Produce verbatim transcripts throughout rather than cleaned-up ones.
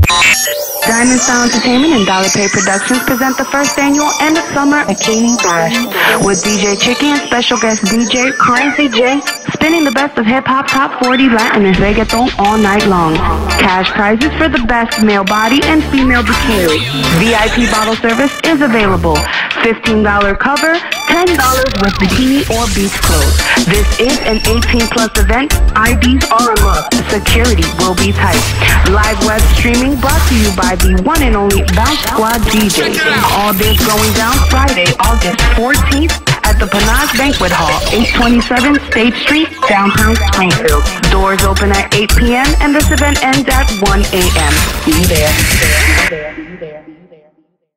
Diamond Sound Entertainment and Dollar Pay Productions present the first annual End of Summer Bikini Bash with D J Chicky and special guest D J Crazy J spinning the best of hip-hop, top forty, Latin, and reggaeton all night long. Cash prizes for the best male body and female bikini. V I P bottle service is available. fifteen dollars cover, ten dollars with bikini or beach clothes. This is an eighteen plus event. I Ds are a must. Security will be tight. Live web streaming brought to you by the one and only Bounce Squad D Js. All this going down Friday, August fourteenth at the Panage Banquet Hall, eight twenty-seven State Street, downtown Springfield. Doors open at eight p m and this event ends at one a m Be there. Be there. Be there. Be there.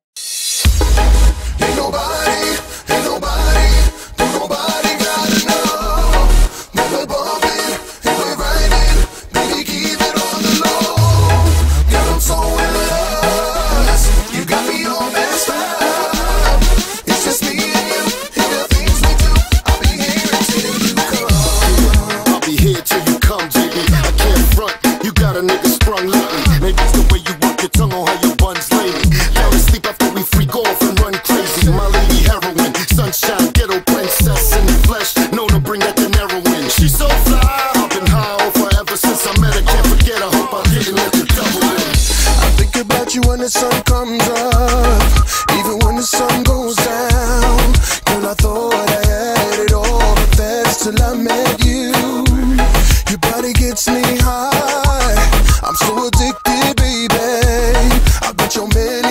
Ain't nobody, ain't nobody, don't nobody gotta know. When we're bumping and we're riding, baby, keep it on the low. Girl, I'm so in love, you got me all messed up. It's just me and you, and the things we do. I'll be here until you come. I'll be here till you come, baby. I can't front, you got a nigga sprung lately. Maybe it's the way you work your tongue on how your buns lady. Fell asleep after we freak off and run crazy. My lady heroine, sunshine, ghetto princess in the flesh, known to bring that heroin. She's so fly, I've been high on forever since I met her. Can't forget her, hope I didn't let the double in. I think about you when the sun comes up, even when the sun goes down. Girl, I thought I had it all, but that's till I met you. Your body gets me high, I'm so addicted, baby. I bet your man